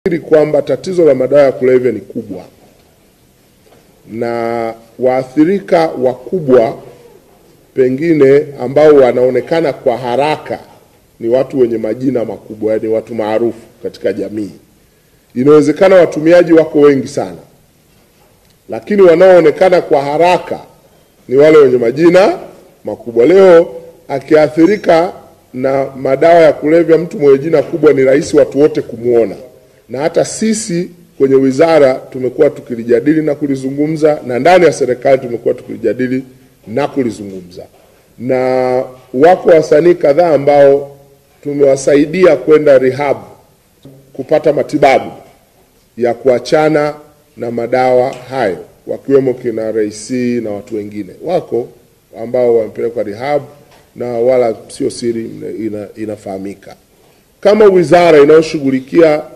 Kwamba tatizo la madawa ya kulevya ni kubwa na waathirika wakubwa pengine ambao wanaonekana kwa haraka ni watu wenye majina makubwa, yaani watu maarufu katika jamii. Inawezekana watumiaji wako wengi sana, lakini wanaoonekana kwa haraka ni wale wenye majina makubwa. Leo akiathirika na madawa ya kulevya mtu mwenye jina kubwa, ni rahisi watu wote kumuona. Na hata sisi kwenye wizara tumekuwa tukilijadili na kulizungumza, na ndani ya serikali tumekuwa tukilijadili na kulizungumza. Na wako wasanii kadhaa ambao tumewasaidia kwenda rehab kupata matibabu ya kuachana na madawa hayo, wakiwemo kina Raisi na watu wengine. Wako ambao wamepelekwa rehab na wala sio siri, inafahamika. Kama wizara inayoshughulikia